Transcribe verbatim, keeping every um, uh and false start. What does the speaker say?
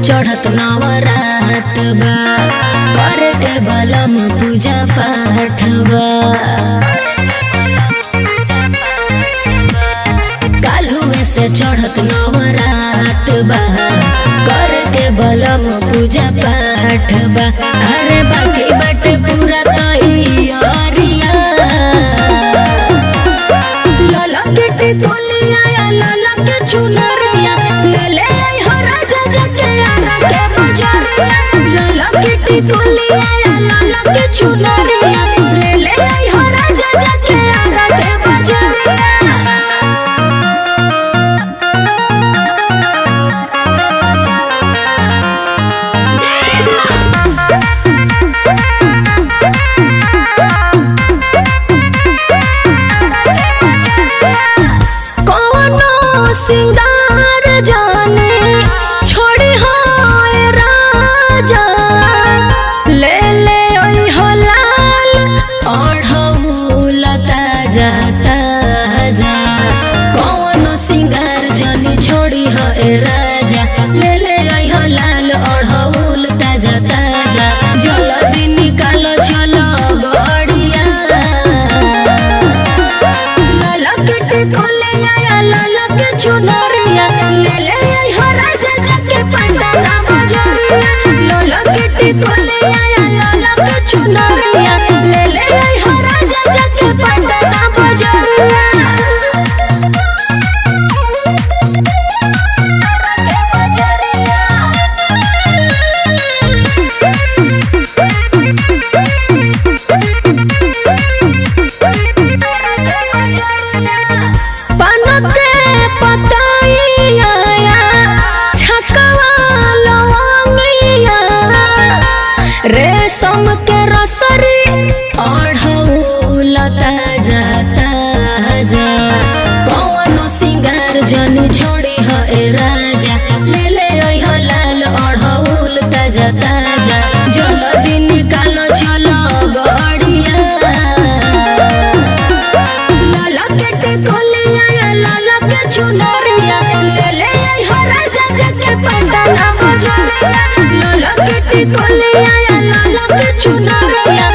चढ़त नवरात बा करे के बलम पूजा पाठ बा। काल्हुए से चढ़त नवरात बा करे के बलम पूजा पाठ बा। अरे बाकी बाटे पूरा तैयारिया लाला के टिकोलिया या लाला के चुनरिया ले ले आई हो राजा जाके आरा के बजारिया। लाला के टिकोलिया या लाला के चुनरिया ले ले आई हो राजा जाके आरा के बजारिया। सिंगार जाने छोड़ी हो राजा ले ले ओई हो लाल ओढ़ौल ताजा ताजा। कौनो सिंगार जाने छोड़ी हो राजा ले ले ओई हो लाल ओढ़ौल ताजा ताजा। जल्दी निकालो चलो गड़िया लाला के टिकोलिया या लाला के चुनरिया ले ले आई हो राजा जाके पंडाला बजारिया। लाला के टिकोलिया या लाला के चुनरिया ले ले आई हो राजा जाके पंडाला बजारिया। रेशम के रसरी ओढ़ौल ताजा ताजा। कौनो सिंगार जनी छोड़ी हो राजा ले ले आई हो लाल ओढ़ौल ताजा ताजा। जल्दी निकालो चलो गड़िया लाला के टिकोलिया या लाला के चुनरिया ले ले आई हो राजा जाके पंडाला बजारिया। लाला के टिकोलिया या लाला के चुनरिया